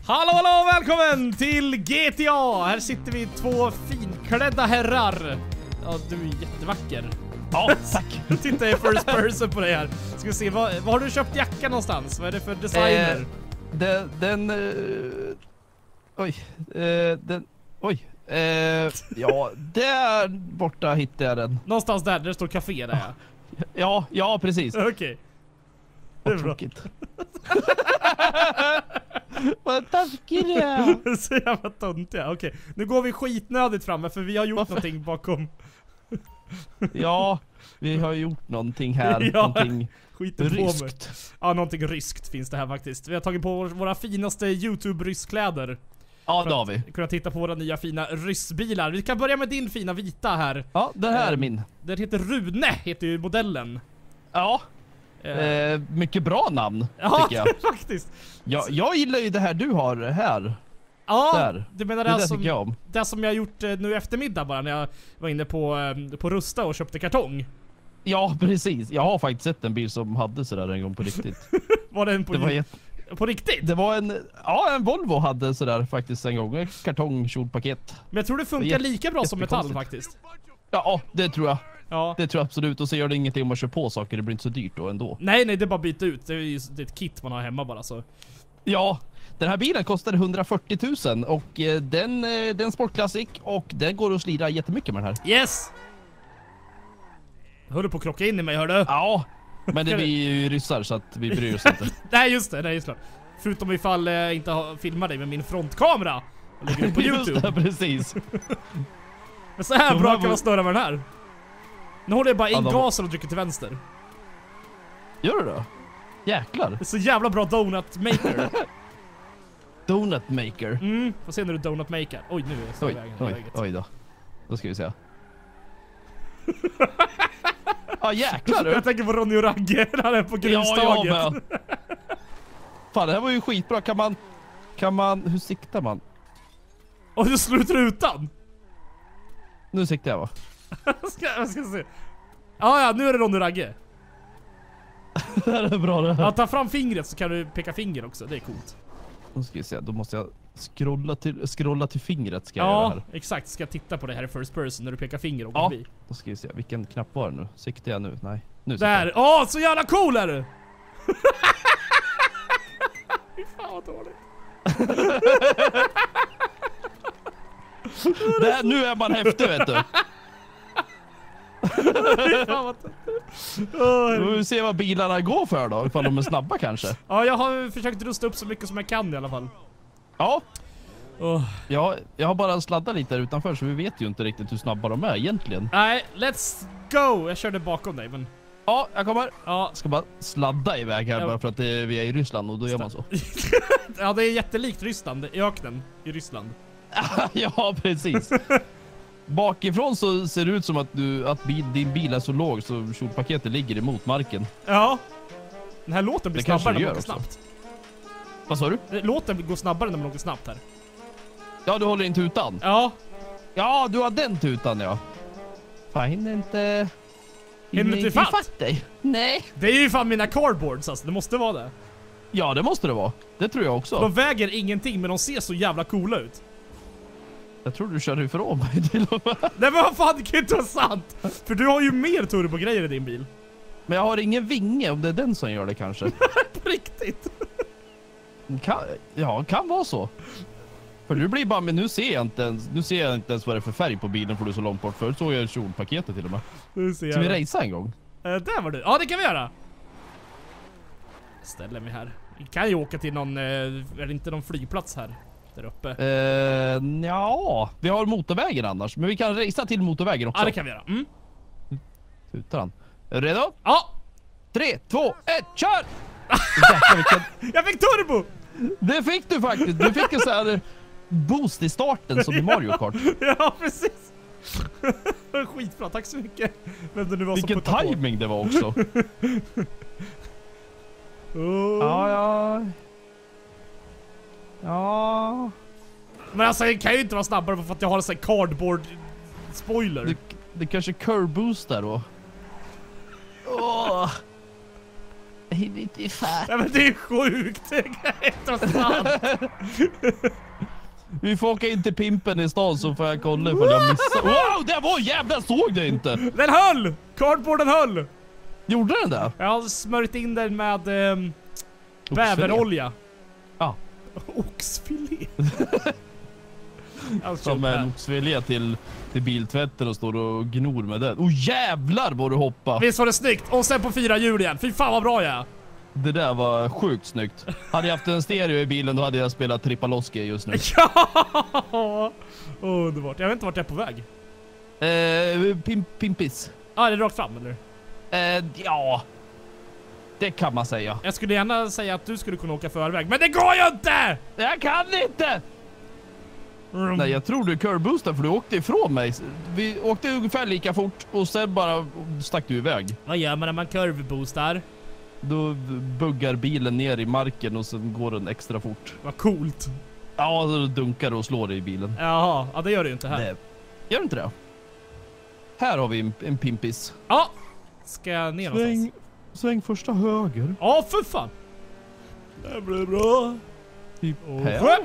Hallå, välkommen till GTA! Här sitter vi två finklädda herrar. Ja, du är jättevacker. Ja, tack. Titta i first person på dig här. Ska vi se, vad har du köpt jackan någonstans? Vad är det för designer? Ja, där borta hittade jag den. Någonstans där det står café där. Ja, precis. Okej. Det är bra. Vad taskig det är. Så jävla töntiga. Okej, nu går vi skitnödigt framme för vi har gjort någonting bakom. Ja, vi har gjort någonting här. Ja, någonting ryskt. Ja, någonting ryskt finns det här faktiskt. Vi har tagit på våra finaste YouTube-rysskläder. Ja, det har vi. Kunna titta på våra nya fina ryssbilar. Vi kan börja med din fina vita här. Ja, det här är min. Den heter Rune, heter ju modellen. Ja. Mycket bra namn, tycker jag. Faktiskt. Jag gillar ju det här du har här. Ja, där. du menar det som jag gjort nu i eftermiddag bara när jag var inne på Rusta och köpte kartong. Ja, precis. Jag har faktiskt sett en bil som hade sådär en gång på riktigt. Var det en på riktigt? Det var en Volvo hade sådär faktiskt en gång. En kartongkjolpaket. Men jag tror det funkar lika bra som metall faktiskt. Ja, det tror jag. Ja. Det tror jag absolut. Och så gör det ingenting om man kör på saker. Det blir inte så dyrt då ändå. Nej, det är bara att byta ut. Det är ett kit man har hemma bara så. Ja, den här bilen kostade 140 000 och den är en sportklassik och den går att slira jättemycket med den här. Yes! Hör du på att krocka in i mig, hör du? Ja, men det är ju ryssar så att vi bryr oss inte. Nej, just det, just klart. Förutom ifall jag inte filmar dig med min frontkamera och lägger ut på YouTube. Just det, precis. Men så här bra kan man snurra med den här. Nu håller jag bara in gasen och trycker till vänster. Gör du då? Jäklar. Det är så jävla bra donut maker. Donut maker. Får se när du donut maker. Oj, nu är jag i vägen. Oj då. Då ska vi se. Ja, jäklar du. Jag tänker på Ronny och Ragge när han är på grustaget. Ja, fan, det här var ju skitbra. Kan man hur siktar man? Och du slår ut rutan. Nu siktar jag, va? Jag ska se. Ja, nu är det Ronny och Ragge. Det här är bra det här. Ja, ta fram fingret så kan du peka finger också. Det är coolt. Nu ska vi se. Då måste jag scrolla till fingret ska jag göra här. Ja, exakt. Ska jag titta på det här i first person när du pekar finger och förbi. Då ska vi se. Vilken knapp var det nu? Siktar jag nu? Nej. Nu där. Så jävla cool är du. Fy fan vad dåligt. Nu är man häftig, vet du. Vi ser vad bilarna går för då, ifall de är snabba kanske. Ja, jag har försökt rusta upp så mycket som jag kan i alla fall. Ja. Jag har bara sladdat lite där utanför så vi vet ju inte riktigt hur snabba de är egentligen. Nej, let's go! Jag körde bakom dig, men... Ja, jag kommer. Ja. Ska bara sladda iväg här bara för att vi är i Ryssland och då gör man så. Ja, det är jättelikt Ryssland, i öknen i Ryssland. Ja, precis. Bakifrån så ser det ut som att din bil är så låg så kjolpaketet ligger emot marken. Ja. Den här låten blir snabbare när man åker snabbt. Vad sa du? Låten går snabbare när man åker snabbt här. Ja, du håller in tutan. Ja. Ja, du har den tutan, ja. Fan, hinner inte fatt dig. Nej. Det är ju fan mina cardboards alltså, det måste vara det. Ja, det måste det vara. Det tror jag också. De väger ingenting, men de ser så jävla coola ut. Jag tror du kör ifrån mig till och med. Nej, men vad fan, det kan inte vara sant. För du har ju mer turbogrejer i din bil. Men jag har ingen vinge, om det är den som gör det kanske. På riktigt. Kan vara så. För du blir bara, men nu ser jag inte ens vad det är för färg på bilen för du är så långt bort. Förut såg jag kjolpaketet till och med. Ska vi racea en gång? Där var du. Ja, det kan vi göra. Ställer mig här. Vi kan ju åka till någon, är det inte någon flygplats här där uppe? Ja, vi har motorvägen annars. Men vi kan racea till motorvägen också. Ja, det kan vi göra. Tutar han. Är du redo? Ja. 3, 2, 1, kör! Jag fick turbo! Det fick du faktiskt. Du fick en så här boost i starten som i Mario Kart. Ja, precis. Skitbra, tack så mycket. Vem det nu var. Vilken timing det var också. Ja. Men alltså, jag kan ju inte vara snabbare för att jag har en sån här cardboard spoiler. Det kanske curve boost där då. Ja, men det är sjukt. Det är inte sant. Vi får åka in till pimpen i stan så får jag kolla ifall jag missar. Wow, det var jävla, såg det inte. Den höll! Cardboarden höll! Gjorde den det? Jag har smörjt in den med bäverolja. Ja. Oxfilé. Som en oxfilé till biltvätten och står och gnor med den. Jävlar vad du hoppar. Visst var det snyggt? Och sen på 4 hjul igen. Fy fan vad bra jag är. Det där var sjukt snyggt. Hade jag haft en stereo i bilen då hade jag spelat Tripaloski just nu. Ja! Underbart. Jag vet inte vart jag är på väg. Pimpis. Ja, det är rakt fram eller? Ja. Det kan man säga. Jag skulle gärna säga att du skulle kunna åka förväg, men det går ju inte! Jag kan inte! Nej, jag tror du curboostade för du åkte ifrån mig. Vi åkte ungefär lika fort och sen bara stack du iväg. Vad gör man när man curveboostar? Då buggar bilen ner i marken och sen går den extra fort. Vad coolt. Ja, så dunkar och slår i bilen. Jaha, ja det gör det ju inte här. Nej. Gör inte det? Här har vi en pimpis. Ja, ska jag ner någonstans? Sväng första höger. Ja, för fan. Det blir bra. Typ Här.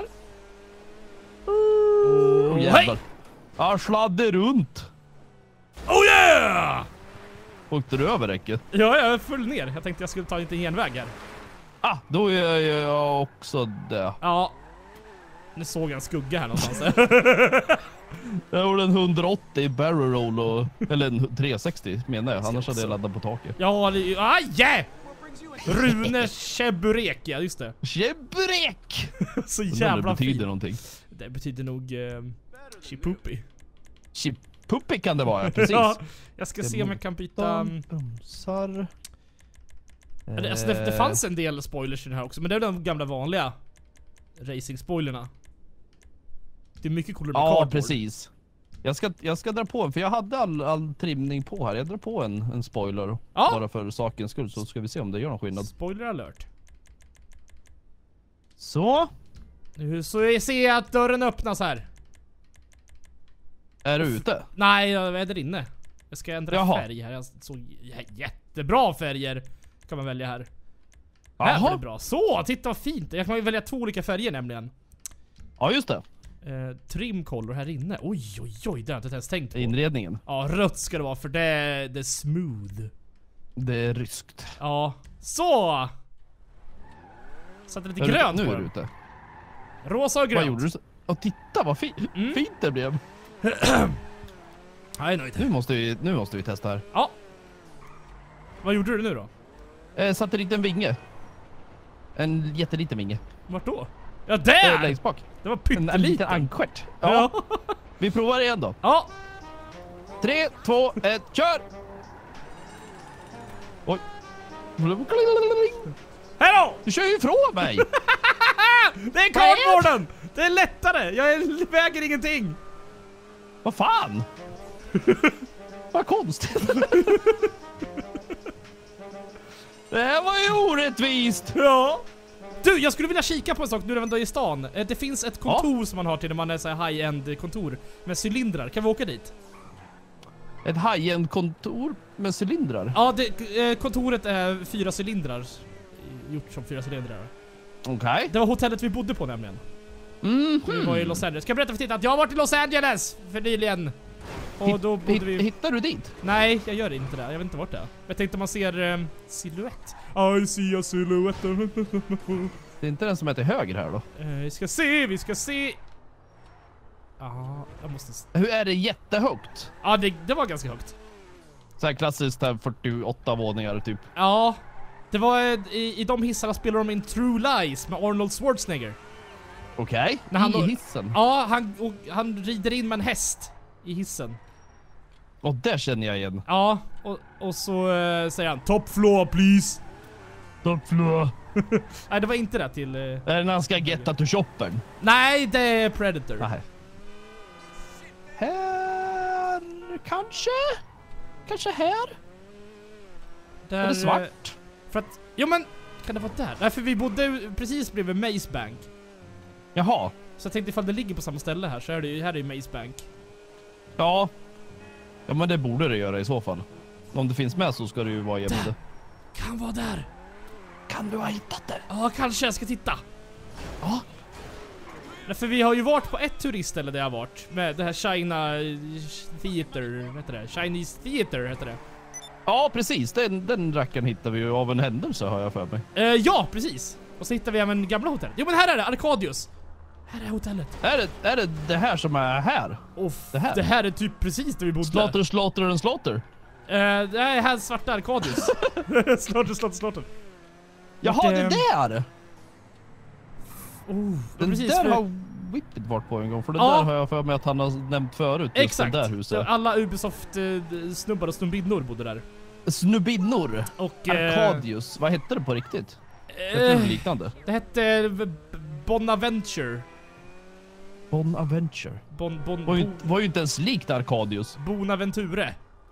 Jävlar. Ja, sladde runt. Oh yeah! Åkte du över räcket? Ja, jag föll ner. Jag tänkte jag skulle ta lite genväg här. Då är jag också det. Ja. Nu såg jag en skugga här någonstans. Jag gjorde en 180 i barrel roll och, eller en 360 menar jag. Annars hade jag laddat på taket. Ja, det är... Aj! Rune Cheburek, ja just det. Cheburek! Så jävla det betyder fint. Någonting. Det betyder nog Chipupi. Chipupi kan det vara, ja, precis. Ja, jag ska se om jag kan byta... Bromsar. Alltså det fanns en del spoilers i den här också, men det är de gamla vanliga racing-spoilerna. Det är mycket coolare med cardboard. Precis. Jag ska dra på en, för jag hade all trimning på här. Jag drar på en spoiler. Ja. Bara för sakens skull, så ska vi se om det gör någon skillnad. Spoiler alert. Så. Nu så ser jag att dörren öppnas här. Är du ute? Nej, jag är där inne. Jag ska ändra färg här. Jag såg jättebra färger kan man välja här. Här var det bra. Så, titta vad fint. Jag kan ju välja 2 olika färger nämligen. Ja, just det. Trim color här inne. Oj, det har jag inte ens tänkt på. Inredningen. Ja, rött ska det vara för det är smooth. Det är ryskt. Ja, så. Sätter lite grönt nu på är den. du ute. Rosa och grönt. Vad gjorde du? Och titta vad fint det blev. Jag är nöjd. Nu måste vi testa här. Ja. Vad gjorde du nu då? Satte dit en vinge. En jätteliten vinge. Vart då? Ja, där! Längst bak. Det var pytteliten. En liten ankstjärt. Ja. Vi provar igen då. Ja. 3, 2, 1, kör! Oj. Hej då! Du kör ju ifrån mig! Det är cardboarden! Det är lättare! Jag väger ingenting! Vad fan? Vad konstigt. Det här var ju orättvist. Ja. Du, jag skulle vilja kika på en sak nu när vi ändå är i stan. Det finns ett kontor som man har till när man är så här high-end kontor med cylindrar. Kan vi åka dit? Ett high-end kontor med cylindrar? Ja, kontoret är 4 cylindrar. Gjort som 4 cylindrar. Okej. Det var hotellet vi bodde på nämligen. Vi var i Los Angeles. Ska jag berätta för titta att jag har varit i Los Angeles för nyligen. Och då bodde vi... Hittar du dit? Nej, jag gör inte det. Jag vet inte vart det är. Jag tänkte man ser silhuett. I see a silhouette. Det är inte den som är till höger här då? Vi ska se. Ja, jag måste... Hur är det jättehögt? Ja, det var ganska högt. Så här klassiskt här 48 våningar typ. Ja, det var i de hissarna spelar de in True Lies med Arnold Schwarzenegger. Okej, i hissen? Ja, han rider in med en häst i hissen. Och där känner jag igen. Ja, och så säger han top floor please. Top floor. Nej, det var inte det till... Är det när han ska getta till shoppern? Nej, det är Predator. Nej. Här kanske? Kanske här? Där, är det svart? För att... Jo men, kan det vara där? Nej, för vi bodde precis bredvid Maze Bank. Jaha. Så jag tänkte ifall det ligger på samma ställe här så är det ju, här är ju Maze Bank. Ja. Ja, men det borde det göra i så fall. Om det finns med så ska det ju vara jämnt. Kan vara där. Kan du ha hittat det? Ja, kanske jag ska titta. Ja. För vi har ju varit på ett turistställe där jag har varit. Med det här China Theater, vad heter det? Chinese Theater heter det. Ja, precis. Den rackaren hittar vi ju av en händelse, har jag för mig. Ja, precis. Och så hittar vi även gamla hotell. Jo, men här är det, Arkadius. Här är hotellet. Är det här som är här? Det här är typ precis där vi bodde. Slaughter. Det är här svarta Arkadius. Slaughter. Jaha, det där! Den precis, där har Whippet varit på en gång. För den där har jag för mig att han har nämnt förut. Exakt. Det där huset. Alla Ubisoft-snubbar och snubbinnor bodde där. Snubbinnor? Och Arkadius. Vad hette det på riktigt? Det liknande. Det hette Bonaventure. Bonaventure? Var ju inte ens likt Arkadius. Bonaventure.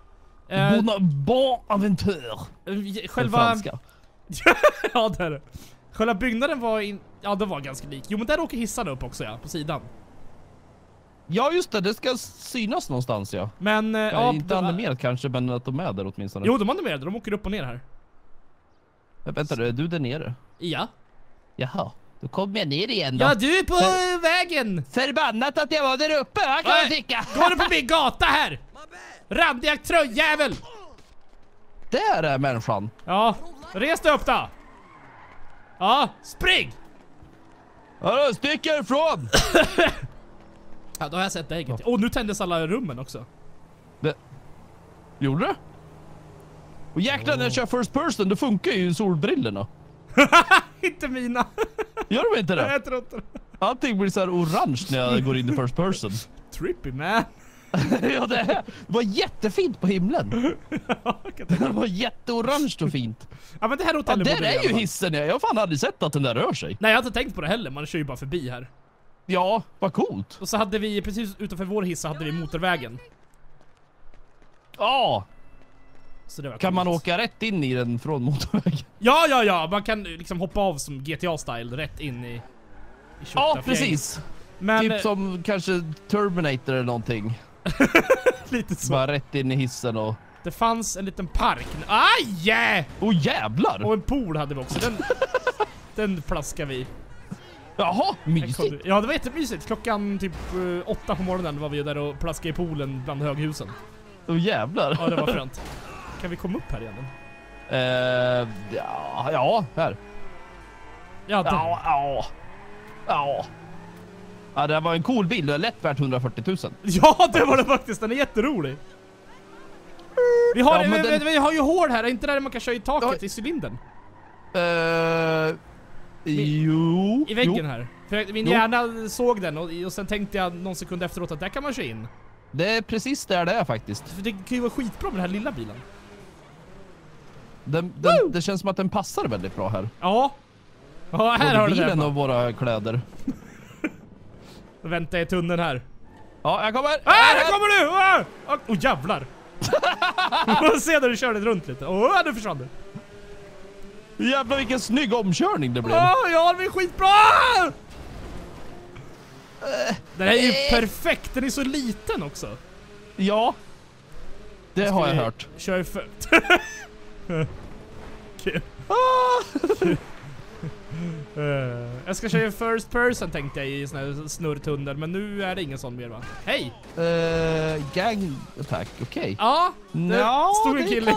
Bonaventure. Själva... Ja, det är det. Själva byggnaden var det var ganska lik. Jo, men där åker hissarna upp också, ja, på sidan. Ja, just det. Det ska synas någonstans, ja. Men inte animerat kanske, men att de är där åtminstone. Jo, de är animerade. De åker upp och ner här. Vänta, är du där nere? Ja. Jaha. Då kommer jag ner igen då. Ja, du är på vägen. Förbannat att jag var där uppe, kan jag tycka. Går du på min gata här? Randiga tröjjävel. Där är människan. Ja, res dig upp då. Ja, spring! Ja, sticker ifrån! Ja, då har jag sett det ägget. Nu tändes alla rummen också. Gjorde det? Och jäklar, när jag kör first person, då funkar ju solbrillorna. Inte mina. Gör de inte det? Jag tror inte det. Allting blir så här orange när jag går in i first person. Trippy, man. Ja, det var jättefint på himlen. Det var jätteorange och fint. Ja, men det här hotellet där är ju hissen. Jag har fan aldrig sett att den där rör sig. Nej, jag har inte tänkt på det heller. Man kör ju bara förbi här. Ja, vad coolt. Och så hade vi, precis utanför vår hiss, hade vi motorvägen. Ja. Så det var kan coolt. Man åka rätt in i den från motorvägen? Ja. Man kan liksom hoppa av som GTA-style rätt in i ja, precis. Men, typ som kanske Terminator eller någonting. Lite så. Bara rätt in i hissen och... Det fanns en liten park. Aj! Jävlar! Och en pool hade vi också. Den plaskade vi. Jaha, mysigt. Ja, det var jättemysigt. Klockan typ 8 på morgonen var vi där och plaskade i poolen bland höghusen. Jävlar. Ja, det var fränt. Kan vi komma upp här igen? Ja, här. Ja, det var en cool bil. Det är lätt värt 140 000. Ja, det var det faktiskt. Den är jätterolig. Vi har ju hål här. Är inte där man kan köra i taket i cylindern? Jo. I väggen här. För min hjärna såg den och sen tänkte jag någon sekund efteråt att där kan man köra in. Det är precis där det är faktiskt. För det kan ju vara skitbra med den här lilla bilen. Det känns som att den passar väldigt bra här. Ja. Ja, här både har du bilen och våra kläder. Då väntar jag i tunneln här. Ja, jag kommer! Här kommer du! Jävlar! Man ser när du körde runt lite. Nu försvann du. Jävlar, vilken snygg omkörning det blev. Ja, det blir skitbra! Den här är ju perfekt. Den är så liten också. Ja. Det har jag hört. Kör för... Jag ska köra first person tänkte jag i sån här snurrtunnel, men nu är det ingen sån mer, va? Hej! Gang attack, okej. Ja, det stod en kille.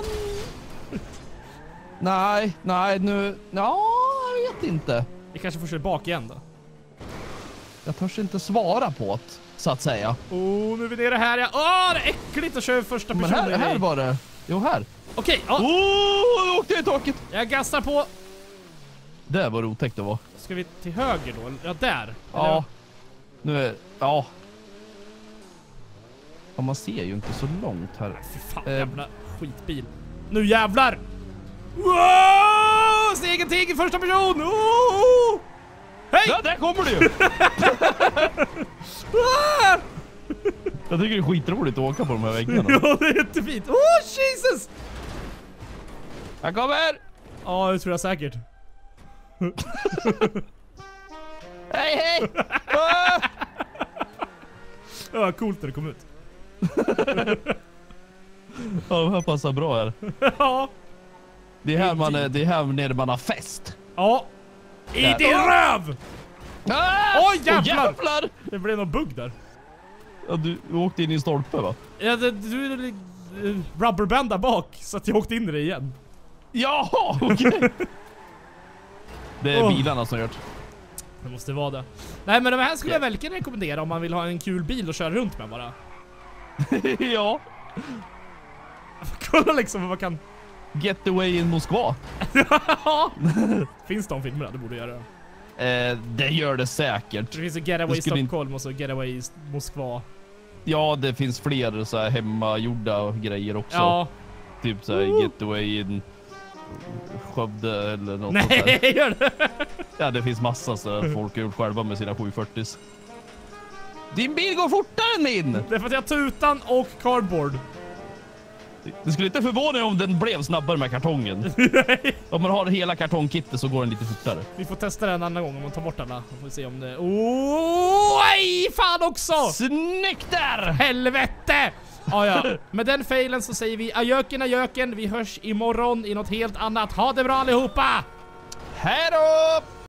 Nej, nu... Ja, jag vet inte. Vi kanske får köra bak igen då. Jag törs inte svara på det, så att säga. Nu är vi nere här, ja. Det är äckligt att köra första personen. Men här var det. Jo, här. Okej, ja. Jag åkte i taket. Jag gassar på. Det var otäckt det var. Ska vi till höger då? Ja, där. Ja. Eller? Nu är... Ja. Man ser ju inte så långt här. Fy fan, jävla skitbil. Nu jävlar! Wow! Stegen i första person! Hej! Ja, där kommer du! Jag tycker det är skitroligt att åka på de här väggarna. Ja, det är jättefint. Jesus! Jag kommer! Ja, det tror jag säkert. Hej! Det var coolt när det kom ut. Ja, det här passar bra här. Ja. Det är här nere man har fest. Ja. I din röv! Oj, jävlar! Det blev någon bugg där. Ja, du åkte in i en stolpe, va? Ja, du rubberband bak, så att jag åkte in i det igen. Jaha, okej. Det är bilarna som gjort. Det måste vara det. Nej, men de här skulle jag verkligen rekommendera om man vill ha en kul bil och köra runt med bara. Ja. Kolla liksom vad man kan... Getaway in Moskva. Finns de filmerna? Det borde göra. Det gör det säkert. Det finns en Getaway i Stockholm och så Getaway i Moskva. Ja, det finns fler så här hemmagjorda grejer också. Ja. Typ så här Getaway in Skövde eller något sånt där. Nej, gör det. Ja, det finns massa så folk har gjort själva med sina 740s. Din bil går fortare än min! Det är för att jag har tutan och cardboard. Det skulle inte förvåna om den blev snabbare med kartongen. Om man har hela kartongkittet så går den lite fortare. Vi får testa den en annan gång om man tar bort alla. Då får vi se om det... Oj, fan också! Snyggt där! Helvete! Ja. Med den failen så säger vi ajöken. Vi hörs imorgon i något helt annat. Ha det bra allihopa! Hej då!